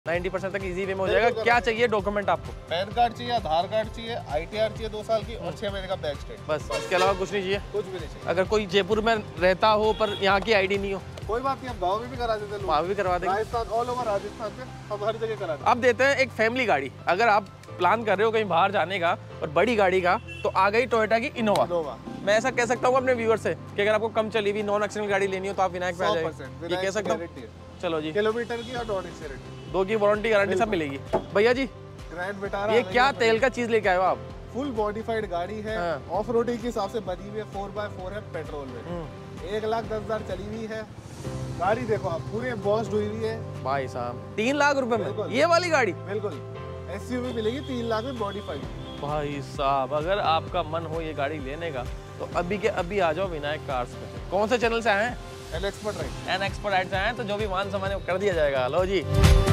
90% तक easy way में हो जाएगा। क्या चाहिए डॉक्यूमेंट आपको? पैन कार्ड चाहिए, आधार कार्ड चाहिए, ITR चाहिए 2 साल की और 6 महीने का बैक स्टेट। बस इसके अलावा कुछ नहीं चाहिए? कुछ भी नहीं चाहिए। अगर कोई जयपुर में रहता हो पर यहाँ की आईडी नहीं हो, कोई बात नहीं, हम गाँव में भी करा देते हैं, वहाँ भी करवा देंगे। राजस्थान, ऑल ओवर राजस्थान में हम हर जगह करा देते अब देते हैं एक फैमिली गाड़ी। अगर आप प्लान कर रहे हो कहीं बाहर जाने का और बड़ी गाड़ी का, तो आ गई टोयोटा की इनोवा। मैं ऐसा कह सकता हूँ अपने व्यूअर से कि अगर आपको कम चली हुई नॉन एक्सीडेंट गाड़ी लेनी हो तो आप विनायक पे आ जाइए। ये कह सकता हूँ? चलो जी, किलोमीटर की और नॉन एक्सीडेंट 2 की वारंटी गारंटी सब मिलेगी। भैया जी ग्रैंड विटारा, ये क्या तेल का चीज लेके आए हो आप? फुल मॉडिफाइड गाड़ी है, ऑफ रोडिंग के हिसाब से बनी हुई है, 4x4 है, पेट्रोल में 1,10,000 चली हुई है गाड़ी। देखो आप, पूरी बॉस्ट हुई हुई है भाई साहब। 3 लाख रुपए में ये वाली गाड़ी? बिल्कुल, SUV मिलेगी 3 लाख में मॉडिफाइड। भाई साहब, अगर आपका मन हो ये गाड़ी लेने का तो अभी के अभी आ जाओ विनायक कार्स पे। कौन से चैनल से आए हैं? एन एक्सपर्ट राइड से आए हैं, तो जो भी मान सम्मान है वो कर दिया जाएगा। लो जी,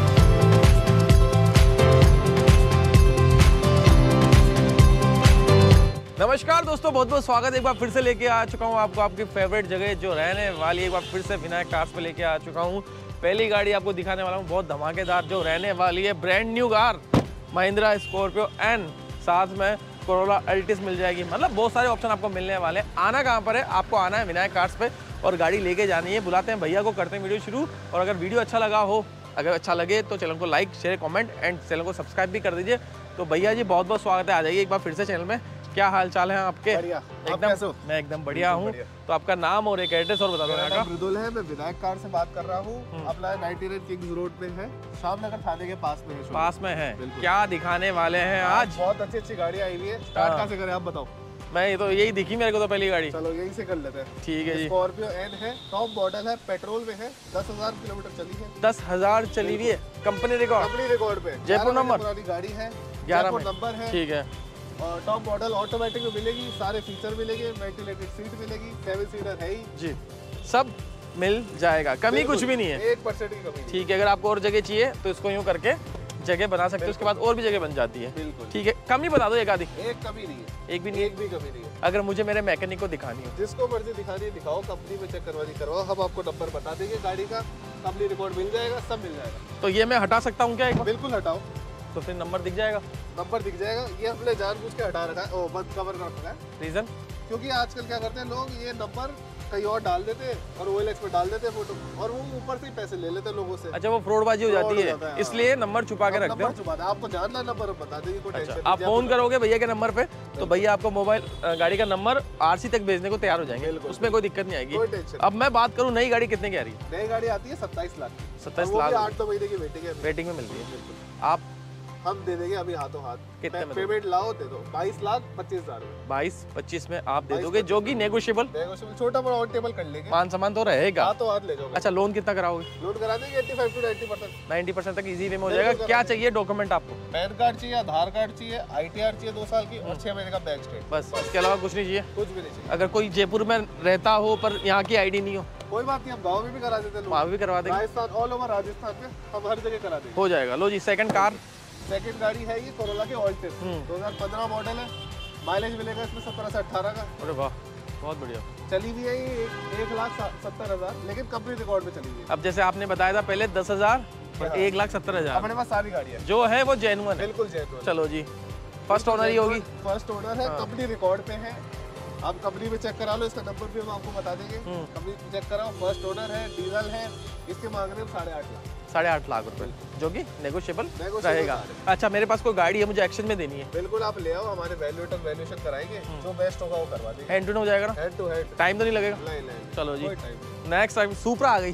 नमस्कार दोस्तों, बहुत बहुत स्वागत है। एक बार फिर से लेके आ चुका हूँ आपको आपकी फेवरेट जगह जो रहने वाली है। एक बार फिर से विनायक कार्स पे लेके आ चुका हूँ। पहली गाड़ी आपको दिखाने वाला हूँ, बहुत धमाकेदार जो रहने वाली है। Brand new car Mahindra Scorpio and साथ में कोरोला अल्टिस मिल जाएगी। मतलब बहुत सारे ऑप्शन आपको मिलने वाले हैं। आना कहाँ पर है? आपको आना है विनायक कार्स पे और गाड़ी लेके जानी है। बुलाते हैं भैया को, करते हैं वीडियो शुरू। और अगर वीडियो अच्छा लगा हो, अगर अच्छा लगे तो चैनल को like share comment and channel को सब्सक्राइब भी कर दीजिए। तो भैया जी बहुत बहुत स्वागत है, आ जाइए एक बार फिर से चैनल में। क्या हाल चाल है आपके? एकदम मैं एकदम बढ़िया हूँ। तो आपका नाम और एक एड्रेस और बता दो। मेरा नाम मृदुल है, मैं विनायक कार से बात कर रहा हूँ। अपना 99 किंग्स रोड पे है, शामनगर थाने के पास में है। पास में है। क्या दिखाने वाले हैं आज? बहुत अच्छी अच्छी गाड़ी आई हुई है। स्टार्ट कहाँ से करें आप बताओ? मैं तो यही दिखी मेरे को तो पहली गाड़ी। चलो यही से कर लेते हैं। ठीक है जी। स्कॉर्पियो एन है, टॉप मॉडल है, पेट्रोल में है, 10,000 किलोमीटर चली है। 10,000 चली हुई है, कंपनी रिकॉर्ड पे। जयपुर नंबर पुरानी गाड़ी है, 11 नंबर है। ठीक है। और टॉप मॉडल ऑटोमेटिक में मिलेगी, सारे फीचर मिलेंगे, वेंटिलेटेड सीट मिलेगी, 7 सीटर है ही जी, सब मिल जाएगा। कमी कुछ भी नहीं है, 1% की कमी। ठीक है। अगर आपको और जगह चाहिए तो इसको यूं करके जगह बना सकते हो, उसके बाद और भी जगह बन जाती है। ठीक है, कमी बता दो एक आधी। एक कमी नहीं है, एक भी नहीं, एक भी कमी नहीं है। अगर मुझे मेरे मैकेनिक को दिखानी हो, जिसको मर्जी दिखानी है दिखाओ, कंपनी में चेक करवानी करवाओ, हम आपको नंबर बता देंगे गाड़ी का, कंपनी रिकॉर्ड मिल जाएगा, सब मिल जाएगा। तो ये मैं हटा सकता हूँ क्या? बिल्कुल हटाओ, तो फिर नंबर दिख जाएगा। नंबर दिख जाएगा। ये हमने जानबूझ के हटा रखा है, बंद कवर कर रखा है। रीजन? क्योंकि आजकल क्या करते हैं लोग, ये नंबर कहीं और डाल देते हैं और OLX पे डाल देते हैं फोटो, और वो ऊपर से ही पैसे ले लेते हैं लोगों से। अच्छा, वो फ्रॉडबाजी हो जाती है, इसलिए नंबर छुपा के रखते हैं। आपको जानना नंबर बता देंगे, कोई टेंशन नहीं। आप फोन करोगे भैया के नंबर पे तो भैया आपको मोबाइल गाड़ी का नंबर RC तक भेजने को तैयार हो जाएंगे, उसमें कोई दिक्कत नहीं आएगी। अब मैं बात करूँ नई गाड़ी कितने की आ रही है? नई गाड़ी आती है 27 लाख। 27 लाख 8-9 महीने की वेटिंग में मिलती है। आप हम दे देंगे अभी हाथों हाथ। कितने में पेमेंट लाओ दे दो, 22,25,000। 22-25 में आप दे दोगे, जो कि नेगोशिएबल छोटा बड़ा ऑन टेबल कर लेंगे। मान सामान तो रहेगा, हाथों हाथ ले जाओगे। अच्छा, लोन कितना कराओगे? लोन करा देंगे 85 to 90%। 90% तक इजी वे में हो जाएगा। क्या चाहिए डॉक्यूमेंट आपको? पैन कार्ड चाहिए, आधार कार्ड चाहिए, ITR चाहिए 2 साल की और 6 महीने का बैक स्टेट। बस इसके अलावा कुछ नहीं चाहिए? कुछ भी नहीं चाहिए। अगर कोई जयपुर में रहता हो पर यहाँ की आईडी नहीं हो, कोई बात नहीं, हम गाँव में भी करा देते हैं, वहाँ भी करवा देंगे। राजस्थान, ऑल ओवर राजस्थान में हम हर जगह करा देंगे, हो जाएगा। लो जी, सेकंड कार। सेकंड गाड़ी है ये कोरोला की अल्टिस, 2015 मॉडल है। माइलेज मिलेगा इसमें 17 से 18 का। अरे वाह, बहुत बढ़िया। चली हुई है ये 1,70,000, लेकिन कंपनी रिकॉर्ड में चली हुई है। अब जैसे आपने बताया था पहले 10,000 और 1,70,000, अपने पास सारी गाड़ी है जो है वो जेन्युइन है। बिल्कुल जेन्युइन। चलो जी, फर्स्ट ओनर ही होगी। फर्स्ट ओनर है, कंपनी रिकॉर्ड पे है। आप कंपनी में चेक करा लो, इसका नंबर भी हम आपको बता देंगे। कंपनी चेक कराओ, फर्स्ट ओनर है, डीजल है। इसके मांग रहे हैं 8.5 लाख। 8.5 लाख रुपए, जो कि नेगोशिएबल रहेगा। अच्छा, मेरे पास कोई गाड़ी है, मुझे एक्शन में देनी है। बिल्कुल, आप ले आओ, हमारे वैल्यूएशन कराएंगे, जो बेस्ट होगा वो करवा देंगे। हैंड टू हैंड हो जाएगा ना? हैंड टू हैंड, टाइम तो नहीं लगेगा? नहीं। चलो जी, नेक्स्ट टाइम सुपरा आ गई।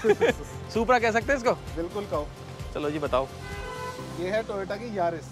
सुपरा कह सकते हैं इसको? बिल्कुल कहो। चलो जी बताओ। ये है टोयोटा की यारिस।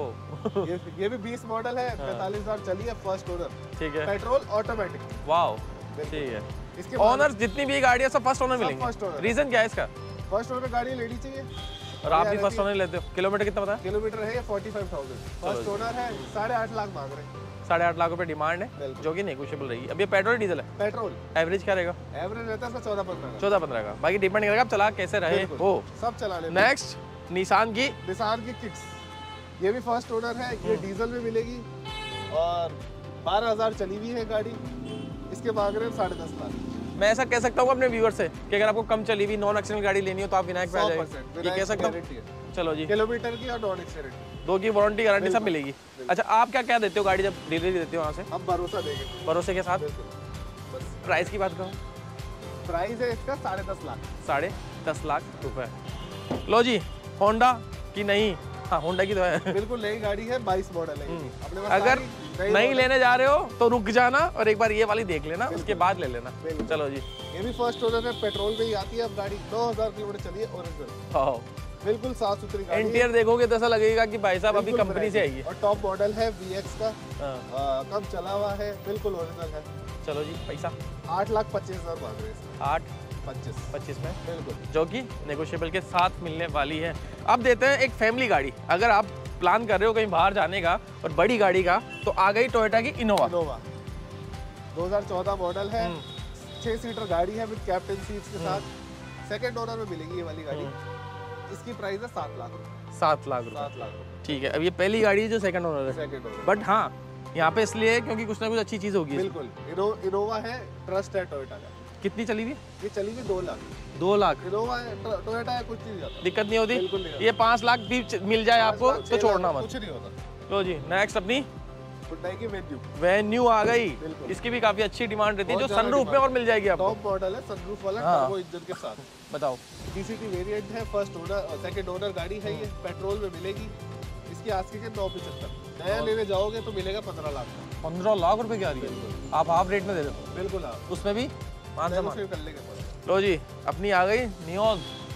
ये भी 20 मॉडल है, 45,000 चली है, फर्स्ट ओनर। ठीक है, पेट्रोल ऑटोमेटिक। वाओ, ठीक है। इसके ओनर जितनी भी गाड़ियां सब फर्स्ट ओनर मिलेंगे। रीजन क्या है इसका? फर्स्ट ओनर गाड़ी लेनी चाहिए और आप भी फर्स्ट ओनर लेते हो। किलोमीटर कितना पता है? किलोमीटर है 45,000। फर्स्ट ओनर है, 8.5 लाख मांग रहे हैं। 8.5 लाख रुपए डिमांड है, जो कि नेगोशिएबल रहेगी। अब ये पेट्रोल डीजल है? पेट्रोल। एवरेज क्या रहेगा? एवरेज रहता है 14-15 का। बाकी डिपेंड करेगा आप चला कैसे रहे हो, सब चलाने। नेक्स्ट निसान की किक्स, ये भी फर्स्ट ओनर है। ये डीजल में मिलेगी और 12,000 चली हुई है गाड़ी। इसके मांग रहे हैं 10.5 लाख। मैं ऐसा कह सकता हूँ अपने व्यूअर से कि अगर आपको कम चली हुई नॉन एक्सीडेंट गाड़ी लेनी हो तो आप विनायक पे आ जाइए, ये कह सकता हूँ। चलो जी, किलोमीटर की और नॉन एक्सीडेंट, दो की वारंटी गारंटी सब मिलेगी। अच्छा, आप क्या क्या देते हो गाड़ी जब डिलीवरी देते हो वहाँ से? हम भरोसा देंगे, भरोसे के साथ। बस। प्राइस की बात करो, प्राइस है इसका 10.5 लाख। 10.5 लाख रुपए। लो जी, होंडा की नहीं, हाँ होंडा की तो है, बिल्कुल नई गाड़ी है, 22 मॉडल है। अपने पास अगर सारी नहीं लेने जा रहे हो तो रुक जाना और एक बार ये वाली देख लेना, उसके बाद ले लेना। चलो जी, ये भी फर्स्ट ओनर है, पेट्रोल में ही आती है अब गाड़ी, 9000 किलोमीटर चली है ओरिजिनल, बिल्कुल साफ सुथरी गाड़ी है। इंटीरियर देखोगे तो ऐसा लगेगा कि भाई साहब अभी कंपनी से आई है। और टॉप मॉडल है VX का, कम चला हुआ है, बिल्कुल ओरिजिनल है। चलो जी, पैसा 8,25,000 मांग रहे हैं। 8.25 में, बिल्कुल, जो कि नेगोशिएबल के साथ मिलने वाली है। अब देते हैं एक फैमिली गाड़ी, अगर आप प्लान कर रहे हो कहीं बाहर जाने का और बड़ी गाड़ी का, तो आ गई टोयोटा की इनोवा। 2014 मॉडल है, 6 सीटर गाड़ी है विद कैप्टन सीट्स के साथ। सेकंड ओनर में मिलेगी ये वाली गाड़ी। इसकी प्राइस है 7 लाख रुपए। 7 लाख रुपए, 7 लाख रुपए। ठीक है। अब ये पहली गाड़ी है जो सेकंड ओनर है, सेकंड ओनर, बट हाँ यहाँ पे इसलिए है क्योंकि कुछ ना कुछ अच्छी चीज होगी। बिल्कुल, इनोवा है, ट्रस्ट है टोयोटा का। कितनी चली हुई? ये चली हुई 2 लाख। 2 लाख। इनोवा है, टोयोटा है, कुछ नहीं जाता, दिक्कत नहीं होती। बिल्कुल नहीं। ये 5 लाख भी मिल जाए आपको तो छोड़ना मत। कुछ नहीं होता। लो जी, नेक्स्ट अपनी हुंडई की वेन्यू आ गई। इसकी भी काफी अच्छी डिमांड रहती है, जो सनरूफ में और मिल जाएगी आपको। टॉप मॉडल है, सनरूफ वाला, टर्बो इंजन के साथ। बताओ, DCT वेरिएंट है, फर्स्ट ओनर सेकंड ओनर गाड़ी है ये, पेट्रोल में मिलेगी। इसकी आस्किंग है 975, नया लेने जाओगे तो मिलेगा 15 लाख का। 15 लाख रुपए की आ रही है, आप हाफ रेट में दे देते हो। बिल्कुल, आप उसमें भी 5 कर लेंगे। लो जी, अपनी आ गई नियोज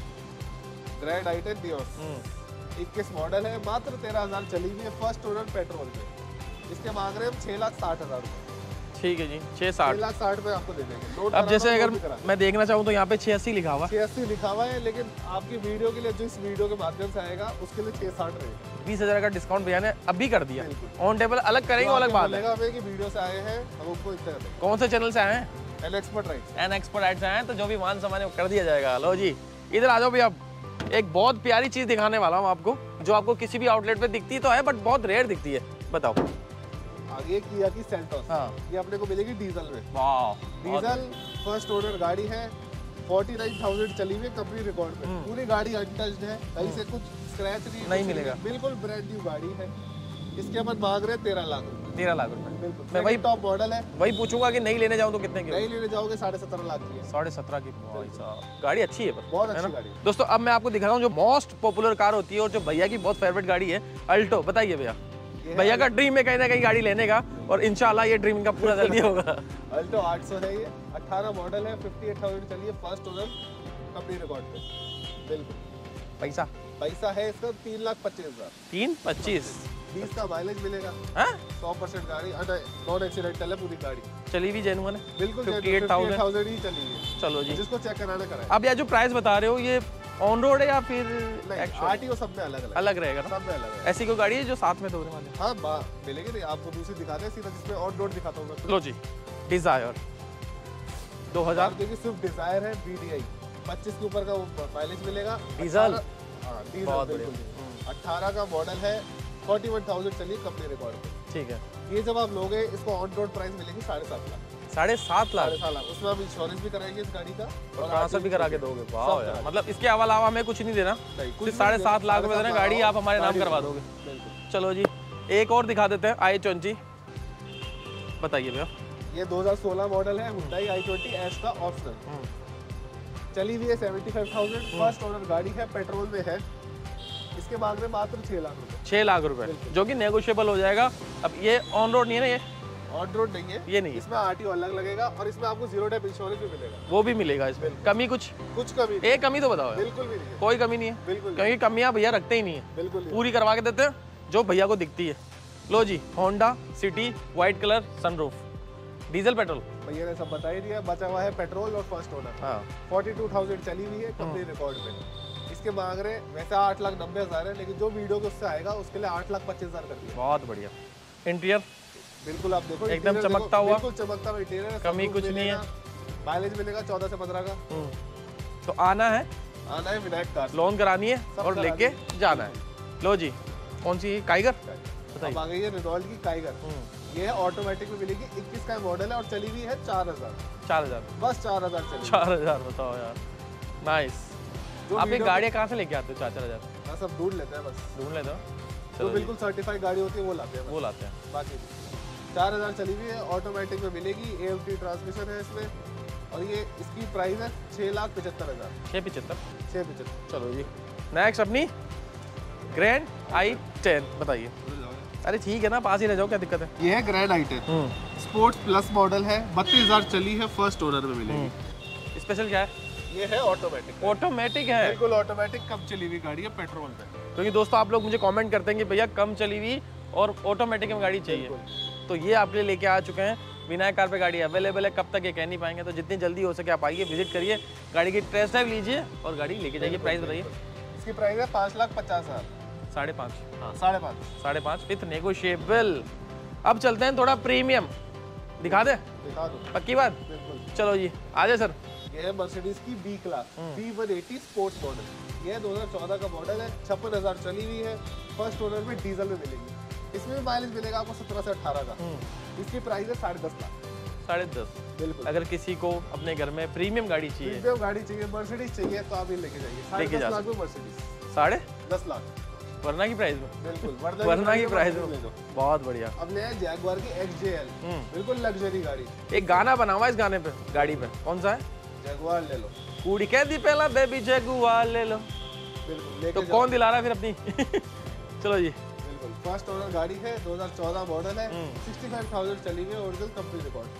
ग्रैंड i10 नियोज, 21 मॉडल है, मात्र 13,000 चली हुई है, फर्स्ट ओनर पेट्रोल में। इसके मांग रहे हैं हम 6,60,000 रुपए। ठीक है जी, 6,60,000 6,60,000 पे आपको दे देंगे। अब जैसे अगर मैं देखना चाहूँ तो यहाँ पे 86 लिखा हुआ, 86 लिखा हुआ है, लेकिन आपकी वीडियो के लिए, जिस वीडियो के माध्यम से आएगा उसके लिए 6,60 रहेगा। 20,000 का डिस्काउंट भैया ने अभी कर दिया। ऑन टेबल अलग करेंगे, अलग बात है। हमें कि वीडियो से आए हैं, हम उनको इतना देंगे। कौन से चैनल से आए हैं? एन एक्सपर्ट राइट से आए हैं, तो जो भी मान सामान है वो कर दिया जाएगा। लो जी, इधर आ जाओ भैया। एक बहुत प्यारी चीज दिखाने वाला हूँ आपको, जो आपको किसी भी आउटलेट पे दिखती तो है बट बहुत रेयर दिखती है। बताओ। आगे किया की सेल्टोस, ये अपने को मिलेगी डीजल में। वाह, डीजल फर्स्ट ओनर गाड़ी है, 49,000 चली हुई है कंपनी रिकॉर्ड पे। पूरी गाड़ी अनटच्ड है, कहीं से कुछ स्क्रैच नहीं मिलेगा, बिल्कुल ब्रांड न्यू गाड़ी है। इसके अपन मांग रहे हैं 13 लाख रुपए। 13 लाख रुपए, बिल्कुल। मैं वही टॉप मॉडल है, वही पूछूंगा कि नहीं लेने जाऊँ तो कितने की? नहीं लेने जाओगे 17.5 लाख की है। 17.5 की। भाई साहब, गाड़ी अच्छी है, पर बहुत अच्छी गाड़ी है। दोस्तों, अब मैं आपको दिखा रहा हूँ जो मोस्ट पॉपुलर कार होती है और जो भैया की बहुत फेवरेट गाड़ी है, अल्टो। बताइए भैया, भैया का ड्रीम है कहीं ना कहीं गाड़ी लेने का, और इंशाल्लाह ये ड्रीम का पूरा जल्दी होगा। अल्टो 800 है ये, 18 मॉडल है, 58,000 चली है, फर्स्ट ओनर कंपनी रिकॉर्ड पे। बिल्कुल। पैसा है इसका 3,25,000। 3,25,000 20 का माइलेज मिलेगा। 100% गाड़ी, नॉन एक्सीडेंटल है पूरी गाड़ी, चली भी जेन्युइन है, बिल्कुल 58,000 ही चली है। चलो जी, जिसको चेक कराना कराए। अब यार जो प्राइस बता रहे हो, ये ऑन रोड है या फिर आरटीओ? सब में अलग रहेगा ना, सब में अलग है। ऐसी कोई गाड़ी है जो साथ में दोगे वाले? हाँ, मिलेगी नहीं आपको, दूसरी दिखाते हैं सीधा, जिसमें ऑन रोड दिखाता हूँ मैं। लो जी, डिजायर 2000 की स्विफ्ट डिजायर है, VDI 25 के ऊपर का माइलेज मिलेगा, डीजल। हाँ, डीजल बिल्कुल। 18 का मॉडल है, 41,000 चली कंपनी रिकॉर्ड पे। ठीक है। ये जब आप लोगे, इसको ऑन रोड प्राइस मिलेगी 7.5 लाख। 7.5 लाख? 7.5 लाख। उसमें आप इंश्योरेंस भी कराएंगे इस गाड़ी का और ट्रांसफर भी करा के दोगे। वाह यार, मतलब इसके अलावा हमें कुछ नहीं देना, कुछ 7.5 लाख रुपए देना, गाड़ी आप हमारे नाम करवा दोगे। चलो जी, एक और दिखा देते हैं, i20। बताइए भैया। ये 2016 मॉडल है, Hyundai i20 S का ऑप्शनल, चली हुई है 75,000, फर्स्ट ओनर गाड़ी है, पेट्रोल में है। इसके मांग में मात्र 6 लाख रुपए। 6 लाख रुपए, जो कि नेगोशिएबल हो जाएगा। अब ये ऑन रोड नहीं है ना? ये ऑन रोड नहीं है, ये नहीं है। इसमें आरटीओ अलग लगेगा, और इसमें आपको 0 डेप इंश्योरेंस भी मिलेगा। वो भी मिलेगा इसमें? कमी कुछ कमी? एक कमी तो बताओ। बिल्कुल भी नहीं है, कोई कमी नहीं है, बिल्कुल, क्योंकि कमियां भैया रखते ही नहीं है, बिल्कुल पूरी करवा के देते हैं जो भैया को दिखती है। लो जी, Honda City, white colour, sunroof, diesel petrol. भैया ने सब बता ही दिया, बचा हुआ है पेट्रोल और फर्स्ट ओनर। हाँ, 42,000 चली हुई है कंपनी रिकॉर्ड पे। इसके मांग रहे वैसे 8,90,000 है, लेकिन जो वीडियो के उससे आएगा उसके लिए 8,25,000 कर दिया। बहुत बढ़िया। इंटीरियर बिल्कुल, आप देखो एकदम चमकता हुआ, बिल्कुल चमकता हुआ इंटीरियर है, कमी कुछ नहीं है। माइलेज मिलेगा 14 से 15 का। तो आना है विनायक कार, लोन करानी है और लेके जाना है। लो जी, कौन सी? काइगर। अब आ गई है रेनॉल्ट की काइगर, ये है ऑटोमेटिक में मिलेगी, 21 का मॉडल है और चली हुई है 4000। 4000 बस 4000 चली। 4000 बताओ यार, नाइस। आप ये गाड़ियाँ कहाँ से लेके आते हो 4-4000? हाँ, सब ढूंढ लेते हैं बस। ढूंढ लेते हो? तो चलो बिल्कुल सर्टिफाइड गाड़ी होती है वो लाते हैं, वो लाते हैं। बाकी 4000 चली हुई है, ऑटोमेटिक में मिलेगी, AMT ट्रांसमिशन है इसमें, और ये इसकी प्राइस है 6,75,000। 675। चलो जी नेक्स्ट अपनी ग्रैंड i10 बताइए। अरे ठीक है ना, पास ही रह जाओ, क्या दिक्कत है। ये है grand i10 sports plus model है, 32,000 चली है, फर्स्ट ओनर में मिलेगी। स्पेशल क्या है? ये है ऑटोमेटिक। ऑटोमेटिक है, बिल्कुल ऑटोमेटिक, कम चली हुई गाड़ी है पेट्रोल पे। क्योंकि दोस्तों आप लोग मुझे कमेंट करते हैं कि भैया कम चली हुई और ऑटोमेटिक में गाड़ी चाहिए, तो ये आपके लिए लेके आ चुके हैं। विनायक कार पे गाड़ी अवेलेबल है, कब तक ये कह नहीं पाएंगे, तो जितनी जल्दी हो सके आप आइए, विजिट करिए, गाड़ी की टेस्ट ड्राइव लीजिए और गाड़ी लेके जाइए। प्राइस बताइए। इसकी प्राइस है 5,50,000। 5.5। हाँ 5.5। 5.5 विथ नेगोशिएबल। अब चलते हैं थोड़ा प्रीमियम, दिखा दे, दिखा दो। पक्की बात। बिल्कुल। चलो जी आ जाए सर। ये है मर्सिडीज की B class B180 sports model. ये 2014 का मॉडल है, 56,000 चली हुई है, फर्स्ट ओनर में डीजल में मिलेगी। इसमें भी माइलेज मिलेगा आपको 17 से 18 का। इसकी प्राइस है 10.5 लाख। 10.5। बिल्कुल। अगर किसी को अपने घर में प्रीमियम गाड़ी चाहिए, प्रीमियम गाड़ी चाहिए, मर्सिडीज चाहिए, तो आप ये लेके जाइए। 10.5 लाख में मर्सिडीज। 10.5 लाख वरना की प्राइस में। बिल्कुल वरना की प्राइस में। बहुत बढ़िया। अब ले आए जैगुआर की XJL, बिल्कुल लग्जरी गाड़ी। एक गाना बना हुआ है इस गाने पे, गाड़ी पे, कौन सा है? जैगुआर ले लो। कूड़ी कह दी पहला बेबी जगुआर ले लो। बिल्कुल लेके तो जाओ। कौन दिला रहा है फिर अपनी? चलो जी। बिल्कुल फर्स्ट ओनर गाड़ी है, 2014 मॉडल है, 65,000 चली हुई है, ओरिजिनल कंपनी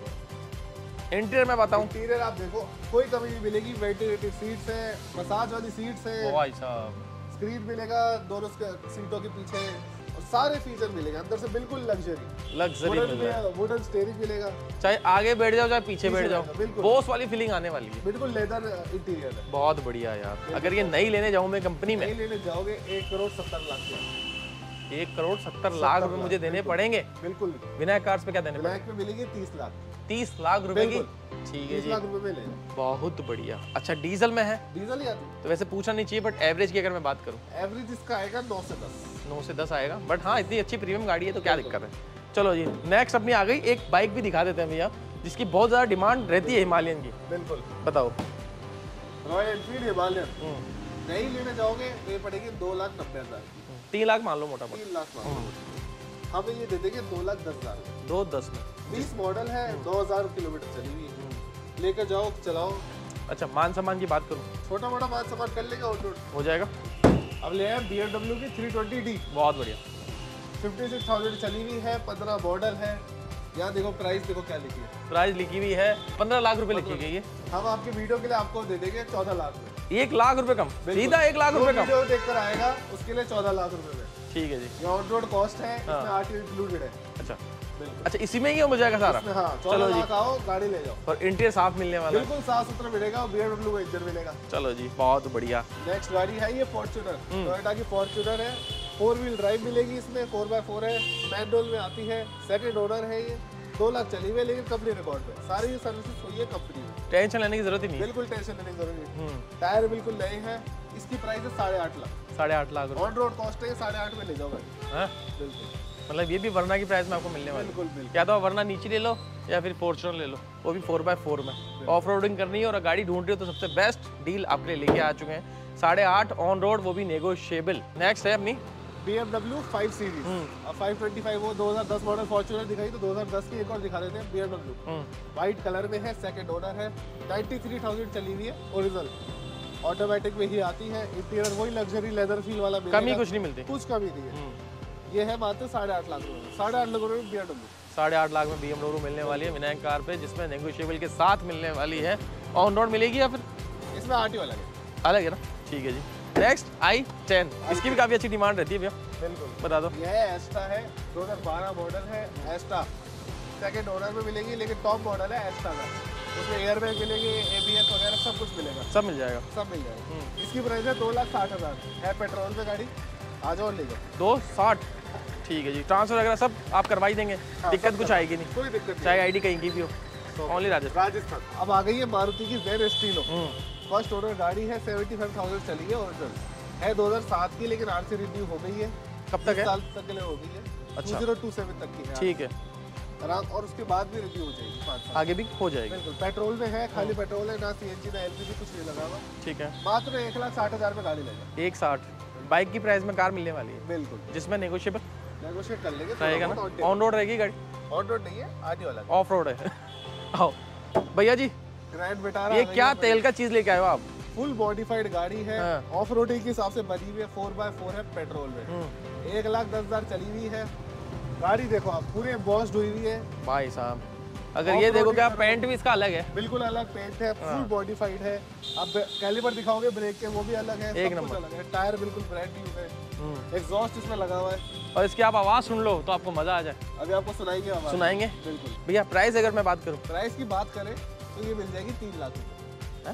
रिकॉर्ड। इंटीरियर में बताऊं, इंटीरियर आप देखो, कोई कमी नहीं मिलेगी। वेंटिलेटेड सीट्स है, मसाज वाली सीट्स है, भाई साहब स्क्रीन मिलेगा दोनों सीटों के पीछे, और सारे फीचर मिलेंगे अंदर से, बिल्कुल लग्जरी। लग्जरी मिल रहा है। वुडन स्टीयरिंग मिलेगा, चाहे आगे बैठ जाओ चाहे पीछे बैठ जाओ, बिल्कुल। बॉस वाली फीलिंग आने वाली है। बिल्कुल लेदर इंटीरियर है। बहुत बढ़िया यार। अगर ये नई लेने जाऊं मैं कंपनी में, नहीं लेने जाओगे 1,70,00,000 की। 1,70,00,000 रुपए मुझे देने पड़ेंगे। बिल्कुल। विनायक कार्स पे क्या देने पड़ेंगे? ब्लैक में मिलेगी 30 लाख। 30 लाख रुपए की। बिल्कुल। ठीक है 30 जी, लाख रुपए में ले। बहुत बढ़िया। अच्छा डीजल में है डीजल ही आती तो वैसे पूछना नहीं चाहिए, बट एवरेज की अगर मैं बात करूं, है। एवरेज इसका आएगा 9 से 10। 9 से 10 आएगा, बट हाँ इतनी अच्छी प्रीमियम गाड़ी है तो क्या दिक्कत है। चलो जी नेक्स्ट अपनी आ गई एक बाइक भी दिखा देते हैं भैया, जिसकी बहुत ज़्यादा डिमांड रहती है, हिमालयन की। बिल्कुल। बताओ। रॉयल एनफील्ड हिमालयन नहीं लेने जाओगे तो ये पड़ेगी 2,90,000 की। 3 लाख मान लो मोटा मोटा। 3 लाख मान लो। हम ये दे देंगे 2,10,000 में। 2.10 में। 20 मॉडल है, 2,000 किलोमीटर चली हुई है, लेकर जाओ चलाओ। अच्छा मान सम्मान की बात करूँ, छोटा मोटा मान सम्मान कर लेगा ऑन रोड, हो जाएगा। अब ले आए BMW की 320D, बहुत बढ़िया। 56,000 चली हुई है, 15 मॉडल है। यहाँ देखो प्राइस देखो क्या लिखी है, प्राइस लिखी हुई है 15 लाख रुपए लिखी गई है। हम आपके वीडियो के लिए आपको दे देंगे 14 लाख में। 1 लाख रुपए कम, सीधा 1 लाख रुपए कम। वीडियो देखकर आएगा उसके लिए 14 लाख रुपए में। ठीक है जी। ये ऑन रोड कॉस्ट है, इसमें RTO इंक्लूडेड है। अच्छा बिल्कुल। अच्छा इसी में ही हो जाएगा सारा। हाँ 14 लाख आओ गाड़ी ले जाओ। और इंटीरियर साफ मिलने वाला है। बिल्कुल साफ सुथरा मिलेगा, और BMW का इंजन मिलेगा। चलो जी बहुत बढ़िया। नेक्स्ट गाड़ी है ये फॉर्च्यूनर, टोयोटा की फॉर्च्यूनर है, 4 व्हील ड्राइव मिलेगी इसमें, 4x4 है, मैनुअल में आती है, सेकंड ओनर है ये, 2 लाख चली हुई है, लेकिन कंपनी रिकॉर्ड पे सारी ये सर्विसेज हुई है कंपनी में। टेंशन लेने की जरूरत ही नहीं है। बिल्कुल टेंशन लेने की जरूरत नहीं। टायर बिल्कुल नए हैं, इसकी प्राइस है 8.5 लाख। 8.5 लाख रुपए। ऑन रोड कॉस्ट है 8.5 में ले जाओ गाड़ी। हाँ? बिल्कुल मतलब ये भी वरना की प्राइस में आपको मिलने वाली है। बिल्कुल बिल्कुल। या तो वरना नीचे ले लो या फिर फॉर्च्यूनर ले लो, वो भी 4x4 में। ऑफ रोडिंग करनी है और गाड़ी ढूंढ रही हो तो सबसे बेस्ट डील आपके लिए लेके आ चुके हैं। 8.5 ऑन रोड, वो भी नेगोशिएबल। नेक्स्ट है अपनी BMW 5 सीरीज। अब 525 वो 2010 मॉडल फॉर्च्यूनर दिखाई, तो 2010 की एक और दिखा देते हैं BMW। व्हाइट कलर में है, सेकंड ओनर है, 93,000 चली हुई है, ओरिजिनल ऑटोमेटिक में ही आती है। इंटीरियर वही लग्जरी लेदर फील वाला मिलेगा, कमी कुछ नहीं मिलती, कुछ कमी नहीं है। ये है मात्र 8.5 लाख रुपए। 8.5 लाख रुपए में BMW। 8.5 लाख में BMW मिलने वाली है विनायक कार पे, जिसमें नेगोशिएबल के साथ मिलने वाली है। ऑन रोड मिलेगी या फिर इसमें RTO अलग है। अलग है ना? ठीक है जी। नेक्स्ट i10, इसकी भी काफ़ी अच्छी डिमांड रहती है भैया, बिल्कुल बता दो। यह एस्टा है, 2012 मॉडल है, एस्टा सेकंड ओनर में मिलेगी, लेकिन टॉप मॉडल है एस्टा का। उसमें एयरबैग मिलेगी, ABS वगैरह सब कुछ मिलेगा, सब मिल जाएगा। सब मिल जाएगा। इसकी प्राइस है 2,60,000 है, पेट्रोल पे गाड़ी। आ जाओ ले जाओ। 260। ठीक है जी। ट्रांसफर वगैरह सब आप करवाई देंगे, दिक्कत कुछ आएगी नहीं, कोई दिक्कत चाहे आईडी कहीं की भी हो, ओनली राजस्थान। अब आ गई है मारुति की ज़ेन स्टीलो, फर्स्ट ओनर गाड़ी है, 75,000 चली है, ओरिजिनल है 2007 की, लेकिन RC रिन्यू हो गई है। कब तक है? 20 साल तक के लिए हो गई है। अच्छा। 2027 तक की है। ठीक है। आराम, और उसके बाद भी रिव्यू हो जाएगी 5 साल आगे भी हो जाएगी। बिल्कुल। पेट्रोल में है, खाली पेट्रोल है, ना सीएनजी ना एलपीजी, कुछ नहीं लगा हुआ। ठीक है, मात्र 1,60,000 में गाड़ी लेगा। 1,60 बाइक की प्राइस में कार मिलने वाली है, बिल्कुल जिसमें नेगोशिएबल नेगोशिएट कर लेंगे, रहेगा ना। ऑन रोड रहेगी गाड़ी, ऑन रोड नहीं है, आगे वाला ऑफ रोड है। आओ भैया जी, ग्रैंड विटारा। ये क्या तेल का चीज लेके आए हो आप? फुल मॉडिफाइड गाड़ी है, हाँ। ऑफ रोडिंग के हिसाब से बनी हुई है, 4x4 है, पेट्रोल में 1,10,000 चली हुई है। गाड़ी देखो आप, पूरे बॉस हुई हुई है भाई साहब। अगर ये देखो क्या पेंट भी इसका अलग है, बिल्कुल अलग पेंट है, फुल मॉडिफाइड है। अब कैलिपर दिखाओगे ब्रेक के, वो भी अलग है, एक सब कुछ नंबर। अलग है। टायर बिल्कुल ब्रांड न्यू है, एग्जॉस्ट इसमें लगा हुआ है। और इसकी आप आवाज सुन लो तो आपको मजा आ जाए। अभी आपको सुनाएंगे आवाज। सुनाएंगे बिल्कुल। भैया। प्राइस अगर मैं बात करूँ, प्राइस की बात करें तो ये मिल जाएगी 3 लाख रुपए।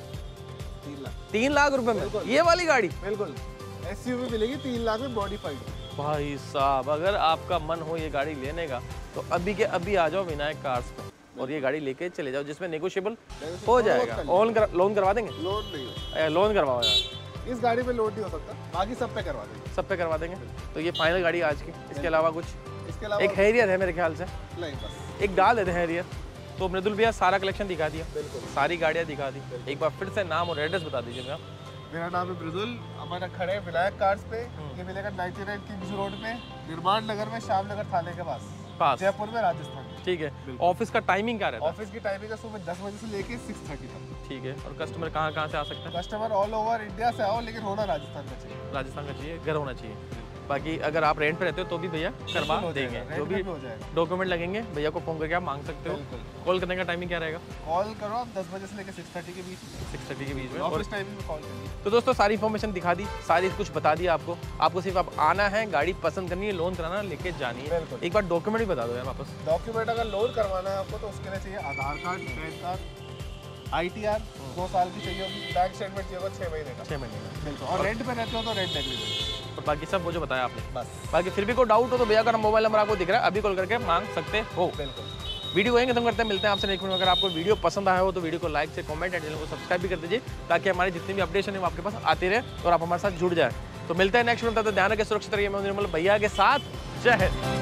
3 लाख 3 लाख रुपए में बिल्कुल। ये वाली गाड़ी? बिल्कुल। एसयूवी मिलेगी 3 लाख में मॉडिफाइड। भाई साहब, अगर आपका मन हो ये गाड़ी लेने का तो अभी के अभी आ जाओ विनायक कार्स पे और ये गाड़ी लेके चले जाओ, जिसमें नेगोशिएबल हो जाएगा। लोन करवा देंगे? लोन नहीं हो, लोन करवाओ यार। इस गाड़ी पे लोन नहीं हो सकता, बाकी सब पे करवा देंगे। सब पे करवा देंगे। तो ये फाइनल गाड़ी आज की। इसके अलावा कुछ? इसके अलावा एक हैरियर है मेरे ख्याल से, नहीं, बस एक डाल देते हैं हैरियर। तो मृदुल भैया सारा कलेक्शन दिखा दिया, बिल्कुल सारी गाड़ियाँ दिखा दी। एक बार फिर से नाम और एड्रेस बता दीजिए भैया। मेरा नाम है मृदुल, हमारा खड़े हैं विनायक कार्स पे। ये मिलेगा 99 किंग्स रोड पे, निर्माण नगर में, श्याम नगर थाने के पास, जयपुर में, राजस्थान। ठीक है। ऑफिस का टाइमिंग क्या रहता है? ऑफिस की टाइमिंग है सुबह 10 बजे से लेके 6:30 तक। ठीक है। और कस्टमर कहाँ कहाँ से आ सकता है? कस्टमर ऑल ओवर इंडिया से आओ, लेकिन होना राजस्थान का चाहिए। राजस्थान का चाहिए, घर होना चाहिए। बाकी अगर आप रेंट पे रहते हो तो भी भैया करवा देंगे, जो भी डॉक्यूमेंट लगेंगे भैया को फोन करके आप मांग सकते हो। कॉल करने का टाइमिंग क्या रहेगा? कॉल करो आप 10 बजे से लेकर 6:30 के बीच, 6:30 के बीच में। ऑफिस टाइमिंग में कॉल करिए। तो दोस्तों सारी इन्फॉर्मेशन दिखा दी, सारी कुछ बता दिया आपको। आपको सिर्फ अब आना है, गाड़ी पसंद करनी है, लोन कराना, लेके जानी है। एक बार डॉक्यूमेंट भी बता दो यार वापस। डॉक्यूमेंट अगर लोन करवाना है आपको तो उसके लिए चाहिए Aadhaar card, PAN card, ITR 2 साल की चाहिए होगी, बैंक स्टेटमेंट चाहिए होगा 6 महीने का। 6 महीने का। बिल्कुल। और रेंट पे रहते हो तो रेंट एग्रीमेंट। और बाकी सब वो जो बताया आपने बस। बाकी फिर भी कोई डाउट हो तो भैया का मोबाइल नंबर आपको दिख रहा है, अभी कॉल करके मांग सकते हो। बिल्कुल। वीडियो वहीं खत्म करते हैं, मिलते हैं आपसे नेक्स्ट वीडियो। अगर आपको वीडियो पसंद आया हो तो वीडियो को लाइक से कमेंट एंड चैनल को सब्सक्राइब भी कर दीजिए, ताकि हमारी जितनी भी अपडेशन है वो आपके पास आती रहे और आप हमारे साथ जुड़ जाए। तो मिलते हैं नेक्स्ट वीडियो में, तब तक ध्यान रखिए, सुरक्षित रहिए। मैं निर्मल भैया के साथ। जय हिंद।